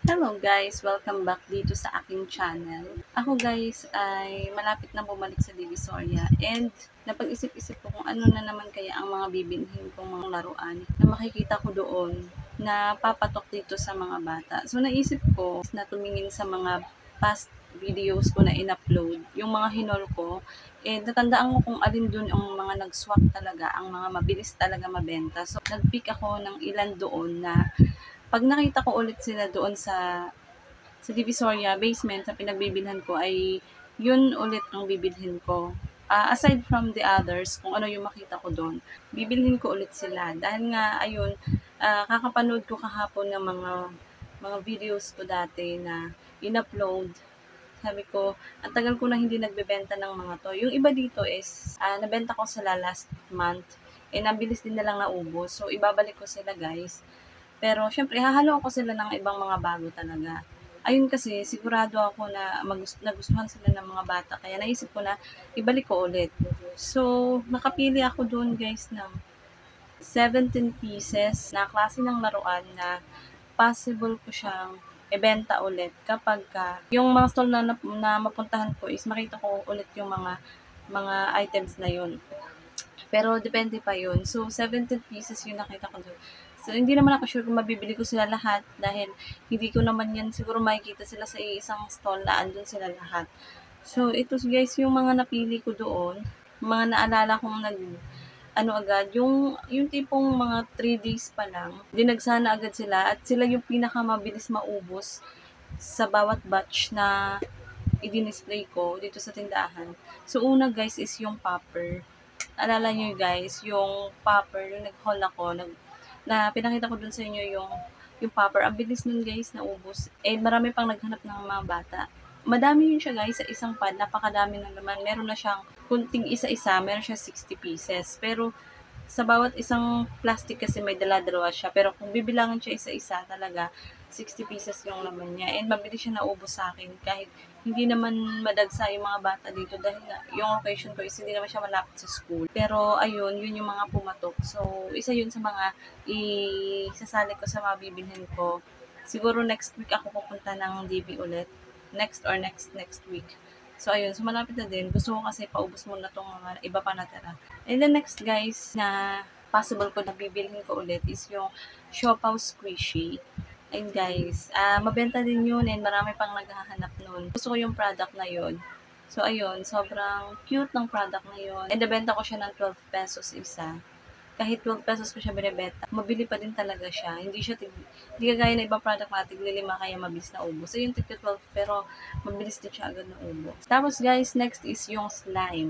Hello guys! Welcome back dito sa aking channel. Ako guys ay malapit na bumalik sa Divisoria and napag-isip-isip ko kung ano na naman kaya ang mga bibilhin kong mga laruan na makikita ko doon na papatok dito sa mga bata. So naisip ko na tumingin sa mga past videos ko na in-upload, yung mga hinol ko, and natandaan ko kung alin dun ang mga nag-swak talaga, ang mga mabilis talaga mabenta. So nag-pick ako ng ilan doon na pag nakita ko ulit sila doon sa Divisoria basement sa pinagbibilhan ko ay yun ulit ang bibilhin ko. Aside from the others, kung ano yung makita ko doon, bibilhin ko ulit sila. Dahil nga, ayun, kakapanood ko kahapon ng mga videos ko dati na in-upload. Sabi ko, ang tagal ko na hindi nagbebenta ng mga to. Yung iba dito is, nabenta ko sila last month. Nabilis din na lang naubos. So, ibabalik ko sila guys. Pero syempre hahaluan ko sila ng ibang mga bago talaga. Ayun kasi sigurado ako na nagustuhan sila ng mga bata kaya naisip ko na ibalik ko ulit. So, nakapili ako doon guys ng 17 pieces na klase ng laruan na possible ko siyang ibenta ulit kapag yung mga stall na mapuntahan ko is makita ko ulit yung mga items na yun. Pero depende pa yun. So, 17 pieces yung nakita ko doon. So, hindi naman ako sure kung mabibili ko sila lahat dahil hindi ko naman yan siguro makikita sila sa isang stall na andun sila lahat. So, ito guys yung mga napili ko doon. Mga naalala kong agad, yung tipong mga 3 days pa lang, dinagsana agad sila at sila yung pinakamabilis maubos sa bawat batch na i-display ko dito sa tindahan. So, una guys is yung popper. Alala nyo guys, yung popper, yung nag-haul ako, na pinakita ko dun sa inyo yung popper. Ang bilis nun guys, naubos. Marami pang naghanap ng mga bata. Madami yun siya guys, sa isang pad, napakadami na naman. Meron na siyang, kunting isa-isa, meron siya 60 pieces. Pero, sa bawat isang plastic kasi may dala-dalawa siya. Pero kung bibilangan siya isa-isa talaga, 60 pieces yung laman niya. And mabilis siya naubos sa akin kahit hindi naman madagsa yung mga bata dito dahil yung location ko is hindi naman siya malapit sa school. Pero ayun, yun yung mga pumatok. So, isa yun sa mga isasali ko sa mga bibilhin ko. Siguro next week ako pupunta ng DB ulit. Next or next week. So, ayun. So, malapit na din. Gusto ko kasi paubos muna itong mga iba pa natira. And then next, guys, na possible ko na bibilhin ko ulit is yung Siopaw Squishy. Ayun, guys. Mabenta din yun and marami pang naghahanap nun. Gusto ko yung product na yun. So, ayun. Sobrang cute ng product na yun. And nabenta ko siya ng 12 pesos isa. Kahit 12 pesos ko siya binibenta, mabili pa din talaga siya. Hindi kagaya na ibang product na tig-5 kaya mabilis na ubos. So yung tig 12 pero mabilis din siya agad na ubos. Tapos guys, next is yung slime.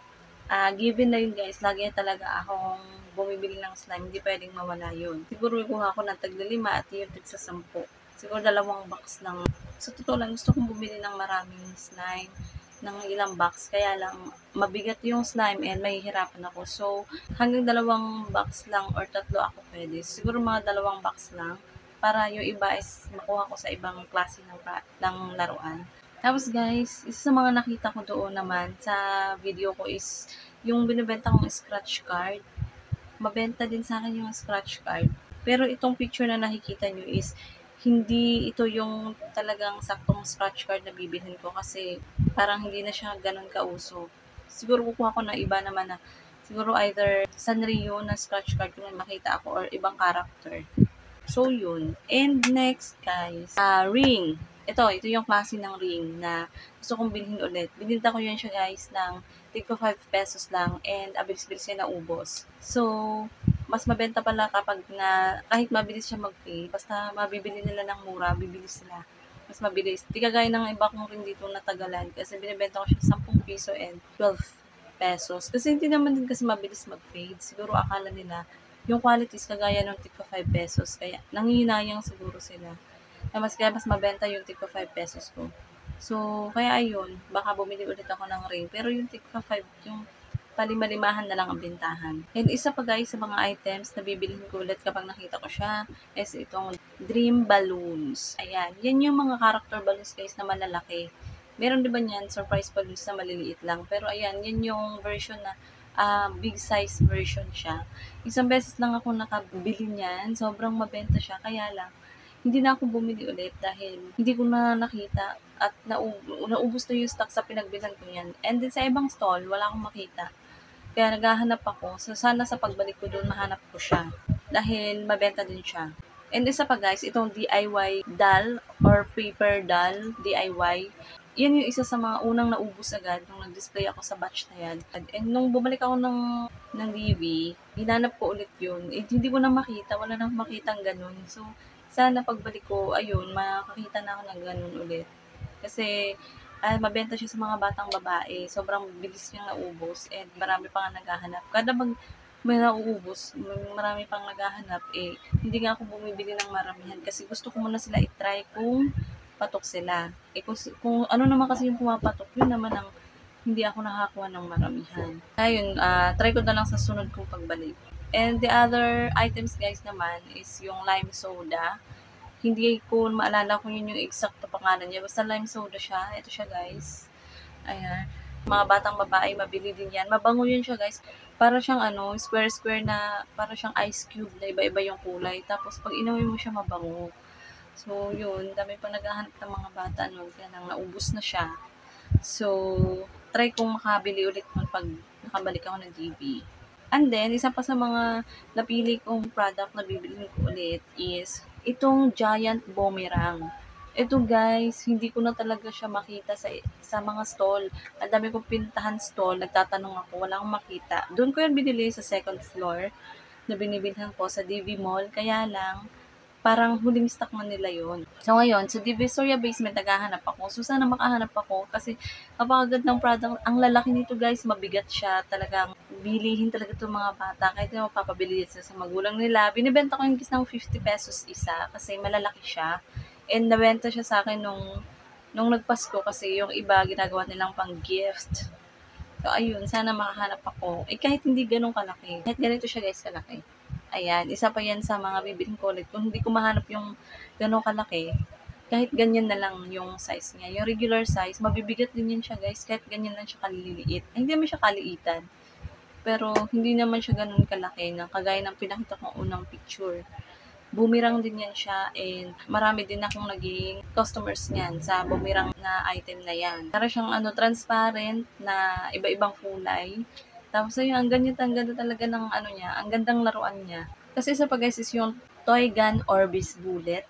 Given na yun guys, lagi talaga akong bumibili ng slime, hindi pwedeng mawala yun. Siguro kuha ako ng tig-5 at yung tig-10. Siguro 2 box lang. Sa totoo lang, gusto kong bumili ng maraming slime ng ilang box, kaya lang mabigat yung slime and mahihirapan ako. So, hanggang 2 box lang or 3 ako pwede. Siguro mga 2 box lang para yung iba is makuha ko sa ibang klase ng laruan. Tapos guys, isa sa mga nakita ko doon naman sa video ko is yung binibenta kong scratch card. Mabenta din sa akin yung scratch card. Pero itong picture na nakikita nyo is hindi ito yung talagang saktong scratch card na bibilhin ko kasi parang hindi na siya ganun kauso. Siguro kukuha ko na iba naman na siguro either Sanrio na scratch card kung may makita ako or ibang character. So, yun. And next, guys, ring. Ito yung klase ng ring na gusto kong bilhin ulit. Bininta ko yun siya, guys, ng tig 5 pesos lang and abilis-bilis siya naubos. So, mas mabenta pala kapag kahit mabilis siya mag-fade, basta mabibili nila ng mura, bibili sila. Mas mabilis. Di kagaya ng iba kong ring dito na Tagalan kasi binibenta ko siya 10 piso and 12 pesos. Kasi hindi naman din kasi mabilis mag-fade. Siguro akala nila yung quality is kagaya ng tigpa 5 pesos. Kaya nangihinayang siguro sila. Kaya mas mabenta yung tigpa 5 pesos ko. So, kaya ayun, baka bumili ulit ako ng ring. Pero yung tigpa 5, yung palima-limahan na lang ang bintahan. And isa pa guys sa mga items na bibilihin ko ulit kapag nakita ko siya is itong Dream Balloons. Ayan, yan yung mga character balloons guys na malalaki. Meron diba niyan, surprise balloons na maliliit lang. Pero ayan, yan yung version na big size version siya. Isang beses lang ako nakabili niyan. Sobrang mabenta siya. Kaya lang, hindi na ako bumili ulit dahil hindi ko na nakita at naubos na yung stock sa pinagbilhan ko yan. And then sa ibang stall, wala akong makita. Kaya naghahanap ako. So sana sa pagbalik ko doon, mahanap ko siya. Dahil mabenta din siya. And isa pa guys, itong DIY doll or paper doll DIY, yan yung isa sa mga unang naubos agad nung nag-display ako sa batch na yan. And nung bumalik ako ng DV, hinanap ko ulit yun. Eh, hindi ko na makita, wala nang makitang ganun. So, sana pagbalik ko, ayun, makakita na ako ng ganun ulit. Kasi, mabenta siya sa mga batang babae. Sobrang bilis niyang naubos and marami pa nga naghahanap. Kada may nauubos, marami pang naghahanap, eh, hindi nga ako bumibili ng maramihan kasi gusto ko muna sila i-try kung patok sila. Eh, kung ano naman kasi yung pumapatok, yun naman ang hindi ako nakakuha ng maramihan. Ayun, try ko na lang sa sunod kong pagbalik. And the other items guys naman is yung lime soda. Hindi ko maalala kung yun yung exact pangalan niya. Basta lime soda siya. Ito siya guys. Ayan. Mga batang babae, mabili din yan. Mabango yun siya guys. Para siyang square-square na, para siyang ice cube na iba-iba yung kulay. Tapos pag inuwi mo siya, mabango. So, yun. Dami pang naghahanap ng mga bata nun. Kaya nang naubos na siya. So, try kong makabili ulit nun pag nakabalik ako ng DV. And then, isa pa sa mga napili kong product na bibilhin ko ulit is itong giant boomerang. Ito guys, hindi ko na talaga siya makita sa mga stall. Ang dami kong pintahan stall, nagtatanong ako, wala akong makita. Doon ko yan binili sa second floor na binibilhan ko sa DV Mall. Kaya lang, parang huling stock na nila yon. So ngayon, sa Divisoria Basement, naghahanap ako. So sana makahanap ako kasi napakagad ng product. Ang lalaki nito guys, mabigat siya. Talagang bilihin talaga itong mga bata. Kahit na mapapabili sila sa magulang nila. Binibenta ko yung gis ng 50 pesos isa kasi malalaki siya. And nabenta siya sa akin nung nagpasko kasi yung iba ginagawa nilang pang gift. So ayun, sana makahanap ako. Eh kahit hindi ganun kalaki. Kahit ganito siya guys kalaki. Ayan, isa pa yan sa mga bibilhin ko ulit. Kung hindi ko mahanap yung gano'ng kalaki, kahit ganyan na lang yung size niya. Yung regular size, mabibigat din yan siya guys. Kahit ganyan lang siya kaliliit. Ay, hindi naman siya kaliitan. Pero hindi naman siya ganun kalaki na kagaya ng pinakita kong unang picture. Boomerang din yan siya and marami din akong naging customers niyan sa boomerang na item na yan. Para siyang transparent na iba-ibang kulay. Tapos ayun, ang ganda talaga ng niya, ang gandang laruan niya. Kasi isa pa guys is yung Toy Gun Orbis Bullet.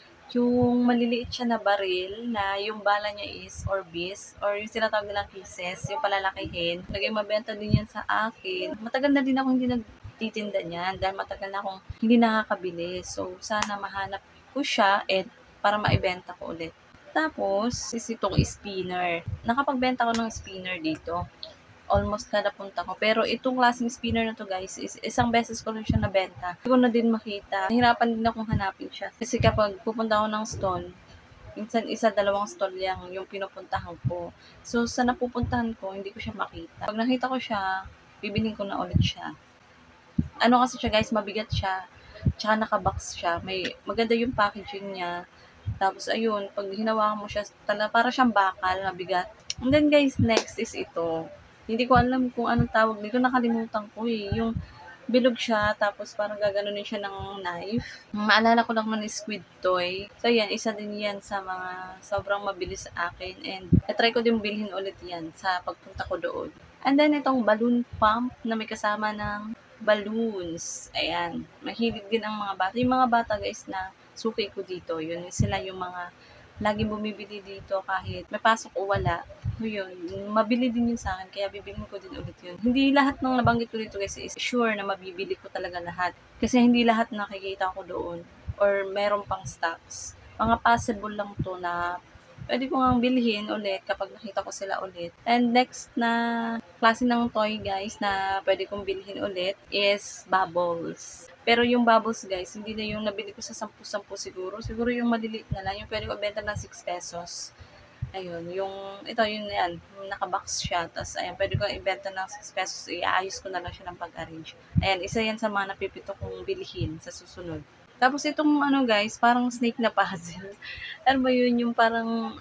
Yung maliliit siya na baril na yung bala niya is Orbis or yung sinatawag nilang pieces, yung palalakihin. Naging mabenta din yan sa akin. Matagal na din ako hindi nagtitinda niyan dahil matagal na akong hindi nakakabili. So, sana mahanap ko siya at para maibenta ko ulit. Tapos, is itong spinner. Nakapagbenta ko ng spinner dito. Almost kada punta ko. Pero itong klaseng spinner na to guys, is isang beses ko lang siya nabenta. Hindi ko na din makita. Nahirapan din akong hanapin siya. Kasi kapag pupunta ako ng stall, minsan dalawang stall lang yung pinupuntahan ko. So, sa napupuntahan ko, hindi ko siya makita. Pag nakita ko siya, bibilhin ko na ulit siya. Kasi siya guys, mabigat siya. Tsaka nakabox siya. Maganda yung packaging niya. Tapos, ayun, pag hinawakan mo siya, para siyang bakal, mabigat. And then guys, next is ito. Hindi ko alam kung anong tawag nito. Nakalimutan ko eh. Yung bilog siya, tapos parang gaganunin siya ng knife. Maalala ko lang ng squid toy. So yan, isa din yan sa mga sobrang mabilis sa akin. And try ko din bilhin ulit yan sa pagpunta ko doon. And then itong balloon pump na may kasama ng balloons. Ayan. Mahilig din ang mga bata. Yung mga bata guys na suki ko dito. Yun sila yung mga laging bumibili dito kahit may pasok o wala. Yun, mabili din yun sa akin, kaya bibilhin ko din ulit yun. Hindi lahat ng nabanggit ko dito guys is sure na mabibili ko talaga lahat. Kasi hindi lahat nakikita ko doon or meron pang stocks. Mga possible lang to na pwede ko ngang bilhin ulit kapag nakita ko sila ulit. And next na klase ng toy guys na pwede kong bilhin ulit is bubbles. Pero yung bubbles guys, hindi na yung nabili ko sa 10-10 siguro. Siguro yung maliliit na lang, yung pwede ko benta ng 6 pesos. Ayun, yun yan, nakabox siya, tapos ayan, pwede ko ibenta ng 6 pesos, iayos ko na lang siya ng pag-arrange. Ayan, isa yan sa mga napipito kong bilhin sa susunod. Tapos itong guys, parang snake na puzzle. Ano ba yun, yung parang,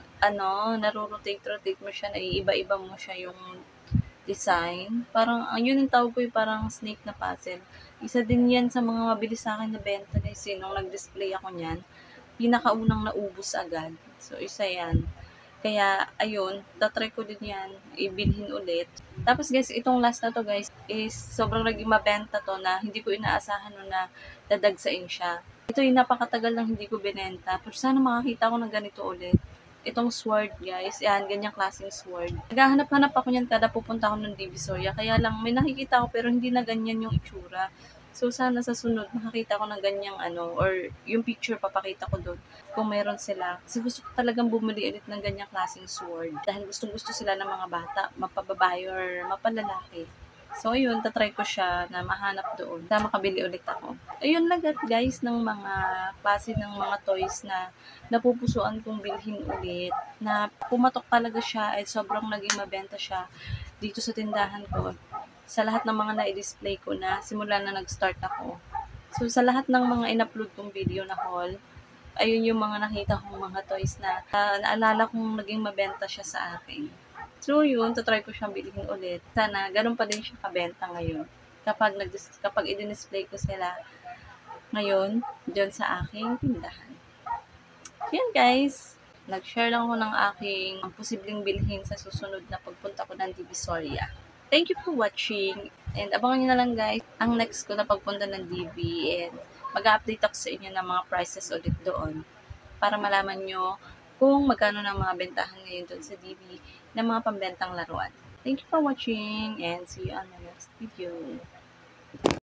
narorotate mo siya, naiiba-iba mo siya yung design. Parang, yun yung tawag ko yung parang snake na puzzle. Isa din yan sa mga mabilis sa akin na benta guys, nung nag-display ako niyan. pinakaunang naubos agad. So, isa yan. Kaya, ayun, tatry ko din yan, ibilhin ulit. Tapos guys, itong last na to guys, is sobrang naging mabenta to na hindi ko inaasahan no na dadagsain siya. Ito yung napakatagal lang hindi ko binenta. Pero sana makakita ko ng ganito ulit. Itong sword guys, yan, ganyang klaseng sword. Naghahanap-hanap ako niyan kada pupunta ako ng Divisoria. Kaya lang, may nakikita ko pero hindi na ganyan yung itsura. So, sana sa sunod, makakita ko ng ganyang or yung picture papakita ko doon kung meron sila. Kasi gusto ko talagang bumili ulit ng ganyang klaseng sword. Dahil gustong-gusto sila ng mga bata, mapababae or mapalalaki. So, ayun, tatry ko siya na mahanap doon. Sa makabili ulit ako. Ayun lang guys, ng mga klase ng mga toys na napupusuan kong bilhin ulit. Na pumatok talaga siya at sobrang naging mabenta siya dito sa tindahan ko. Sa lahat ng mga na-display ko na simula na nag-start ako. So, sa lahat ng mga in-upload kong video na haul, ayun yung mga nakita kong mga toys na naalala kong naging mabenta siya sa akin. So, yun, tatry ko siyang bilhin ulit. Sana, ganun pa din siya kabenta ngayon. Kapag i-display ko sila ngayon, dyan sa aking tindahan. Yan guys, nag-share lang ako ng aking posibleng bilhin sa susunod na pagpunta ko ng Divisoria. Thank you for watching. And abangan nyo na lang guys, ang next ko na pagpunta ng DV. And mag-update ako sa inyo ng mga prices ulit doon. Para malaman nyo kung magkano ng mga bentahan ngayon doon sa DV ng mga pambentang laruan. Thank you for watching and see you on my next video.